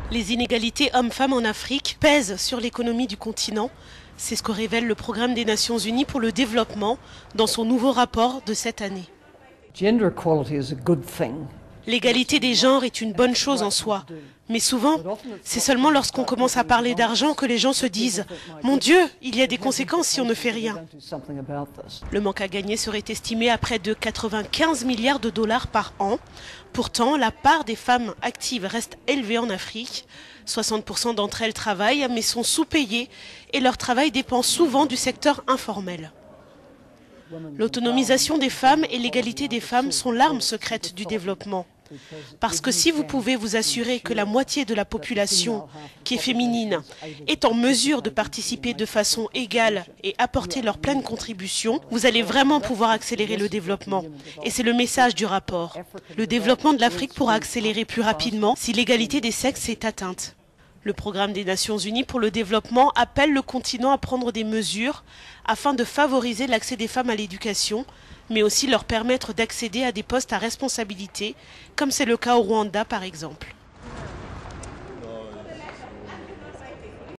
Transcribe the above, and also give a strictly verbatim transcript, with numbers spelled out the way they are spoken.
Les inégalités hommes-femmes en Afrique pèsent sur l'économie du continent. C'est ce que révèle le Programme des Nations Unies pour le développement dans son nouveau rapport de cette année. L'égalité des genres est une bonne chose en soi, mais souvent, c'est seulement lorsqu'on commence à parler d'argent que les gens se disent « Mon Dieu, il y a des conséquences si on ne fait rien ». Le manque à gagner serait estimé à près de quatre-vingt-quinze milliards de dollars par an. Pourtant, la part des femmes actives reste élevée en Afrique. soixante pour cent d'entre elles travaillent, mais sont sous-payées et leur travail dépend souvent du secteur informel. L'autonomisation des femmes et l'égalité des femmes sont l'arme secrète du développement. Parce que si vous pouvez vous assurer que la moitié de la population, qui est féminine, est en mesure de participer de façon égale et apporter leur pleine contribution, vous allez vraiment pouvoir accélérer le développement. Et c'est le message du rapport. Le développement de l'Afrique pourra accélérer plus rapidement si l'égalité des sexes est atteinte. Le Programme des Nations Unies pour le développement appelle le continent à prendre des mesures afin de favoriser l'accès des femmes à l'éducation, mais aussi leur permettre d'accéder à des postes à responsabilité, comme c'est le cas au Rwanda par exemple.